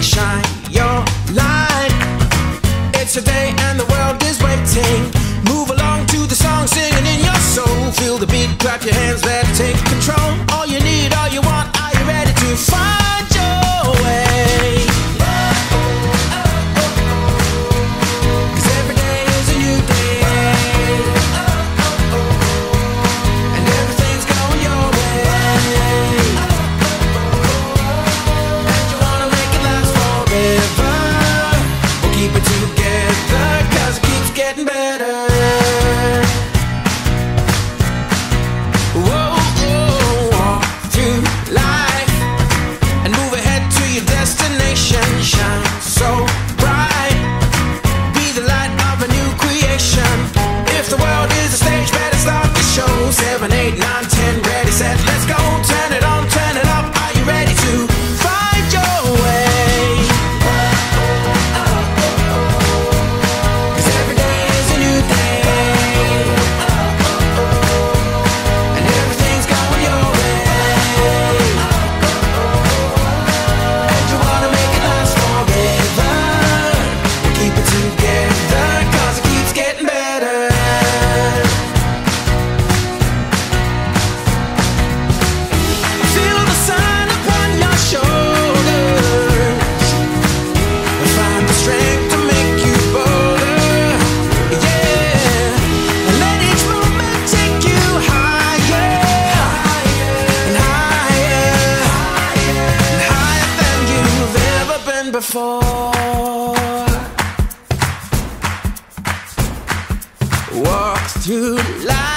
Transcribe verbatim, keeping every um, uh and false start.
shine your light. It's a day and the world is waiting. Move along to the song, singing in your soul. Feel the beat, clap your hands, let it take control. All you need, all you want, are you ready to find your way? Cause every day is a new day, and everything's going your way. And you wanna make it last forever. We'll keep it together, cause it keeps getting better. Whoa, whoa, walk through life and move ahead to your destination. Shine so bright, be the light of a new creation. If the world is a stage, better start the show. Seven, eight, nine, ten, ready, set, let's go. Turn it on, turn it up, are you ready to find your way? Cause every day is a new day, and everything's going your way. And you wanna make it last forever. We'll keep it together, cause it keeps getting better. Feel the sun upon your shoulders, and find the strength to make you bolder. Yeah, and let each moment take you higher, and higher, and higher than you've ever been before. Walk through life